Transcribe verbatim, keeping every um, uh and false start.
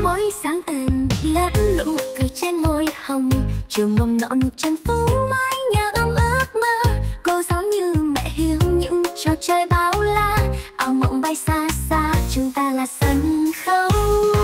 mỗi sáng êm lẫn nụ cười trên môi hồng. Trường mầm non trần phú mái nhà ấm ước mơ. Cô giáo như mẹ hiếu những trò chơi bao la. Ảo mộng bay xa xa chúng ta là sân khấu.